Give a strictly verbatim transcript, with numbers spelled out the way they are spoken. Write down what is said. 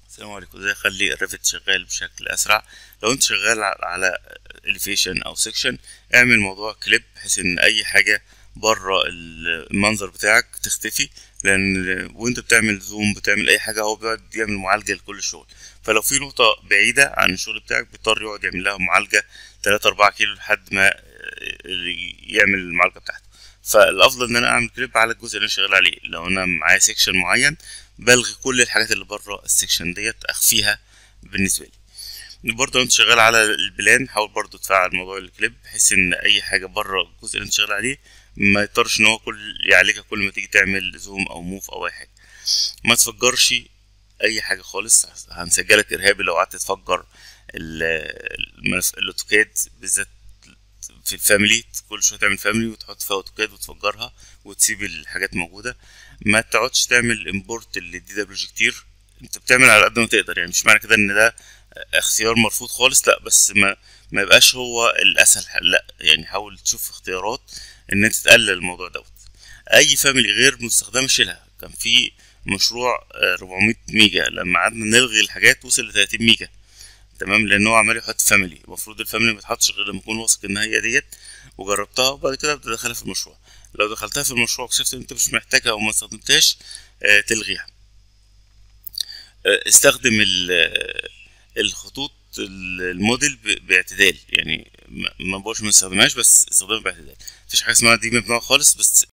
السلام عليكم. ازاي اخلي الريفت شغال بشكل اسرع؟ لو انت شغال على elevation او سيكشن، اعمل موضوع كليب بحيث ان اي حاجه بره المنظر بتاعك تختفي، لان وانت بتعمل زوم بتعمل اي حاجه هو بيقعد يعمل معالجه لكل الشغل. فلو في نقطه بعيده عن الشغل بتاعك بيضطر يقعد يعمل لها معالجه تلاتة اربعة كيلو لحد ما يعمل المعالجه بتاعته. فالافضل ان انا اعمل كليب على الجزء اللي انا شغال عليه. لو انا معايا سيكشن معين بلغي كل الحاجات اللي بره السكشن ديت اخفيها بالنسبه لي. برضه لو انت شغال على البلان حاول برضه تفعل موضوع الكليب بحيث ان اي حاجه بره الجزء اللي انت شغال عليه ما يضطرش ان هو كل يعالجها كل ما تيجي تعمل زوم او موف او اي حاجه. ما تفجرش اي حاجه خالص، هنسجلك ارهابي لو قعدت تفجر الملف الاوتوكاد بالذات في الفاميلي. كل شويه تعمل فاميلي وتحط فيها اوتوكاد وتفجرها وتسيب الحاجات موجوده. ما تقعدش تعمل امبورت للدي دبليو جي كتير، انت بتعمل على قد ما تقدر، يعني مش معنى كده ان ده اختيار مرفوض خالص، لا، بس ما ما يبقاش هو الاسهل، لا، يعني حاول تشوف اختيارات ان انت تقلل الموضوع دوت. اي فاميلي غير مستخدمه شيلها. كان في مشروع اربعمية ميجا، لما قعدنا نلغي الحاجات وصل ل تلاتين ميجا، تمام، لان هو عمال يحط فاميلي. المفروض الفاميلي ما تحطش غير لما يكون واثق ان هي ديت، وجربتها وبعد كده ابدا ادخلها في المشروع. لو دخلتها في المشروع واكتشفت ان انت مش محتاجها او ما استخدمتهاش، آه تلغيها. آه استخدم الخطوط الموديل باعتدال، يعني ما بقولش ما تستخدمهاش بس استخدمها باعتدال. مفيش حاجه اسمها دي ممنوع خالص، بس